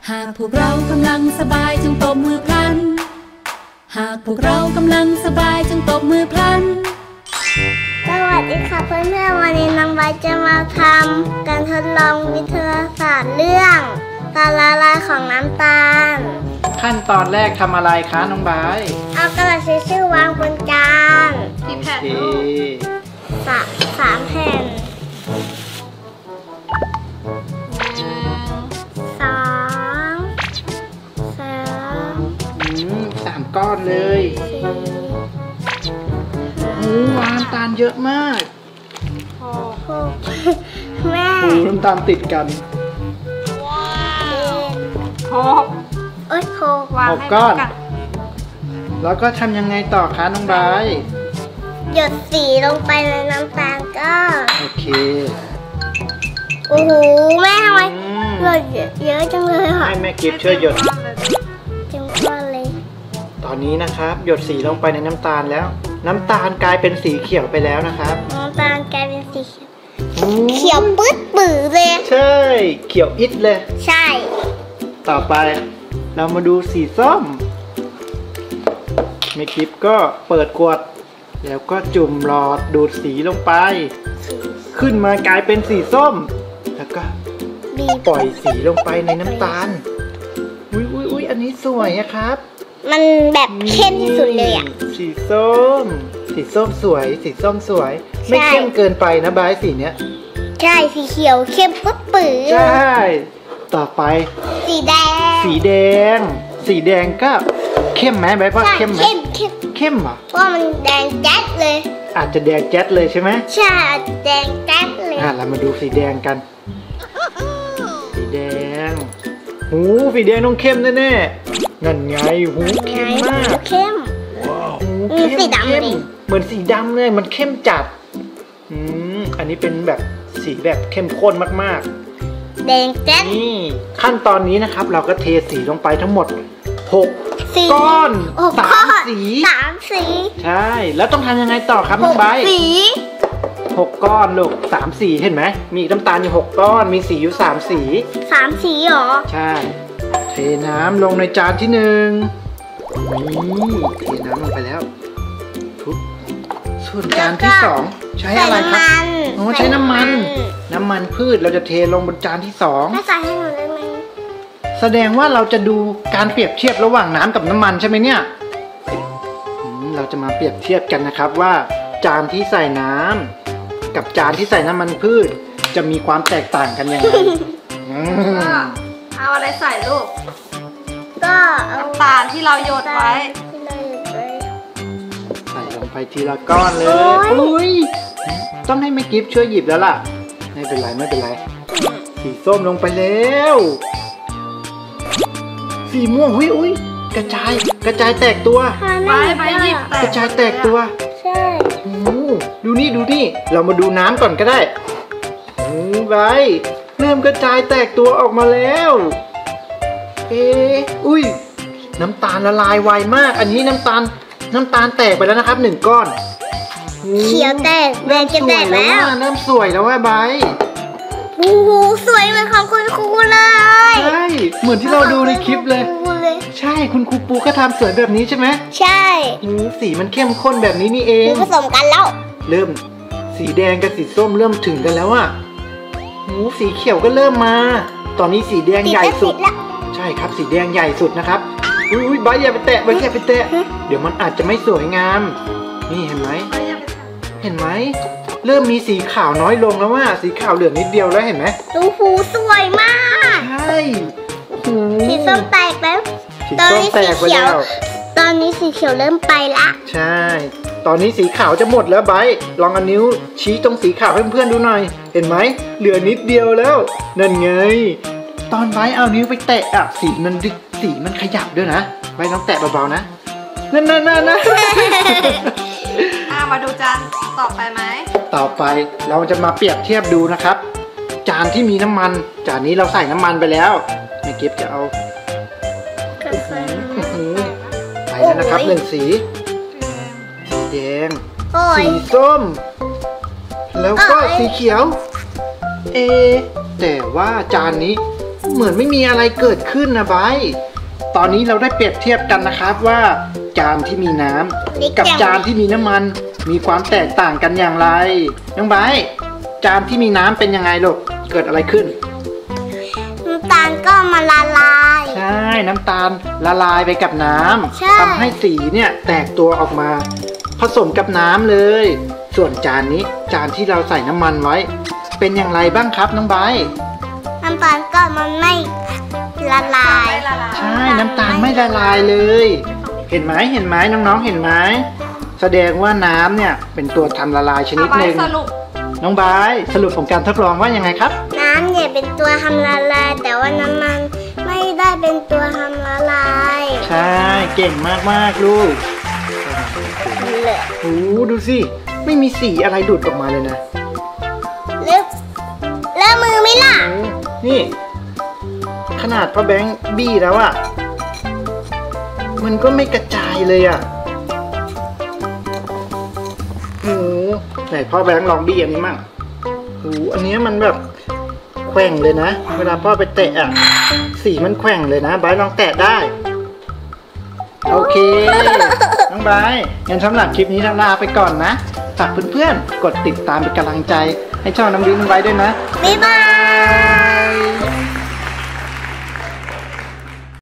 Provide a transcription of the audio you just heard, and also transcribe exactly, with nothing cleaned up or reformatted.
หากพวกเรากำลังสบายจงตบมือพลันหากพวกเรากำลังสบายจงตบมือพลันสวัสดีค่ะเพื่อนๆวันนี้น้องใบจะมาทำการทดลองวิทยาศาสตร์เรื่องการละลายของน้ำตาลขั้นตอนแรกทำอะไรคะน้องใบเอากระดาษทิชชู่วางบนจานกี่แผ่นสามสามแผ่นสองสามสามก้อนเลยโอ้วางน้ำตาลเยอะมากหกแม่โอ้น้ำตาลติดกันหกเอ้ยหกวางหกก้อนแล้วก็ทำยังไงต่อคะน้องใบหยดสีลงไปในน้ำตาลก็โอเคโอ้โหแม่ทำไมหยดเยอะจังเลยค่ะให้แม่กิฟช่วยหยดจังก้อนเลยตอนนี้นะครับหยดสีลงไปในน้ำตาลแล้วน้ำตาลกลายเป็นสีเขียวไปแล้วนะครับน้ำตาลกลายเป็นสีเขียวเขียวปื๊ดปื๊ดเลยใช่เขียวอิดเลยใช่ต่อไปเรามาดูสีส้มแม่กิฟก็เปิดขวดแล้วก็จุ่มหลอดดูดสีลงไปขึ้นมากลายเป็นสีส้มแล้วก็ปล่อยสีลงไปในน้ำตาลอุ้ยอุ้ยอุ้ยอันนี้สวยอะครับมันแบบเข้มที่สุดเลยอะสีส้มสีส้มสวยสีส้มสวยไม่เข้มเกินไปนะบายสีเนี้ยใช่สีเขียวเข้มปุ๊บปื๊ดใช่ต่อไปสีแดงสีแดงสีแดงก็เข้มไหมบายว่าเข้มไหมเข้มเข้มเข้มเหรอเพราะมันแดงแจ๊ดเลยอาจจะแดงแจ๊ดเลยใช่ไหมใช่แดงแจ๊ดเลยอ่ะเรามาดูสีแดงกันสีแดงหูสีแดงต้องเข้มแน่ๆนั่นไงหูเข้มมากเข้มว้าวหูเข้มสีดำเลยเหมือนสีดำเลยมันเข้มจัดอืมอันนี้เป็นแบบสีแบบเข้มข้นมากๆแดงแจ๊ดนี่ขั้นตอนนี้นะครับเราก็เทสีลงไปทั้งหมดหกก้อนสามสีสามสีใช่แล้วต้องทำยังไงต่อครับน้องใบสีหกก้อนลูกสามสีเห็นไหมมีน้ำตาลอยู่หกก้อนมีสีอยู่สามสีสามสีหรอใช่เทน้ำลงในจานที่หนึ่งนี่เทน้ำลงไปแล้วทุบส่วนจานที่สองใช้อะไรครับโอ้ใช้น้ำมันน้ำมันพืชเราจะเทลงบนจานที่สองไม่ใส่ให้หนูได้ไหมแสดงว่าเราจะดูการเปรียบเทียบระหว่างน้ำกับน้ำมันใช่ไหมเนี่ยเราจะมาเปรียบเทียบกันนะครับว่าจานที่ใส่น้ำกับจานที่ใส่น้ำมันพืชจะมีความแตกต่างกันยังไงเอาอะไรใส่ลูกก็เอาน้ำตาลที่เราโยนไว้ใส่ลงไปทีละก้อนเลยอุ้ยต้องให้แม่กิฟช่วยหยิบแล้วล่ะไม่เป็นไรไม่เป็นไรสีส้มลงไปแล้วสีม่วงอุ้ยอุ้ยกระจายกระจายแตกตัวไปไปหยิบกระจายแตกตัวใช่โอ้ดูนี่ดูนี่เรามาดูน้ำก่อนก็ได้โอ้ไปเริ่มกระจายแตกตัวออกมาแล้วเอ๊ะอุ้ยน้ำตาลละลายไวมากอันนี้น้ำตาลน้ำตาลแตกไปแล้วนะครับหนึ่งก้อนเขียวแตกแดงจะแตกแล้วเริ่มสวยแล้วว่าใบโอ้โหสวยเหมือนของคุณครูเลยใช่เหมือนที่เราดูในคลิปเลยใช่คุณครูปูก็ทำสวยแบบนี้ใช่ไหมใช่สีมันเข้มข้นแบบนี้นี่เองผสมกันแล้วเริ่มสีแดงกับสีส้มเริ่มถึงกันแล้วอ่ะหูสีเขียวก็เริ่มมาตอนนี้สีแดงใหญ่สุดใช่ครับสีแดงใหญ่สุดนะครับอุ้ยใบอย่าไปแตะใบอย่าไปแตะเดี๋ยวมันอาจจะไม่สวยงามนี่เห็นไหมเห็นไหมเริ่มมีสีขาวน้อยลงแล้วว่าสีขาวเหลือนิดเดียวแล้วเห็นไหมดูหูสวยมากใช่สีส้มแตกแล้วตอนนี้สีเขียวตอนนี้สีเขียวเริ่มไปละใช่ตอนนี้สีขาวจะหมดแล้วไบลองเอานิ้วชี้ตรงสีขาวให้เพื่อนๆดูหน่อยเห็นไหมเหลือนิดเดียวแล้วนั่นไงตอนไบเอานิ้วไปแตะอ่ะสีมันดิสีมันขยับด้วยนะไบต้องแตะเบาๆนะนั่นนั่นนั่นนะมาดูจานต่อไปไหมต่อไปเราจะมาเปรียบเทียบดูนะครับจานที่มีน้ำมันจานนี้เราใส่น้ำมันไปแล้วแม่เก็บจะเอาไปแล้วนะครับหนึ่งสีสีแดงสีส้มแล้วก็สีเขียวเอแต่ว่าจานนี้เหมือนไม่มีอะไรเกิดขึ้นนะไบร์ทตอนนี้เราได้เปรียบเทียบกันนะครับว่าจานที่มีน้ำกับจานที่มีน้ำมันมีความแตกต่างกันอย่างไรน้องไบร์ทจานที่มีน้ำเป็นยังไงลูกเกิดอะไรขึ้นน้ำตาลก็มาละลายใช่น้ำตาลละลายไปกับน้ำทำให้สีเนี่ยแตกตัวออกมาผสมกับน้ำเลยส่วนจานนี้จานที่เราใส่น้ำมันไว้เป็นอย่างไรบ้างครับน้องไบร์ทน้ำตาลก็มันไม่ละลายใช่น้ำตาลไม่ละลายเลย เห็นไหมเห็นไหมน้องๆเห็นไหมแสดงว่าน้ำเนี่ยเป็นตัวทำละลายชนิดหนึ่งน้องไบร์ทสรุปของการทดลองว่ายังไงครับน้ำเนี่ยเป็นตัวทำละลายแต่ว่าน้ำมันไม่ได้เป็นตัวทำละลายใช่เก่งมากๆลูกโอ้ดูสิไม่มีสีอะไรดูดออกมาเลยนะเล็บเล็บมือไม่ล่ะนี่ขนาดพ่อแบงค์บี้แล้วอะมันก็ไม่กระจายเลยอะโอ้ไหนพ่อแบงค์ลองบี้อันนี้มั่งโอ้อันนี้มันแบบแขว่งเลยนะเวลาพ่อไปเตะอะสีมันแขว่งเลยนะไบร์ทลองแตะได้โอเคน้องไบร์ทงั้นสำหรับคลิปนี้เราลาไปก่อนนะฝากเพื่อนๆกดติดตามเป็นกำลังใจให้ช่องน้ำดิ้งไว้ด้วยนะบ๊ายบาย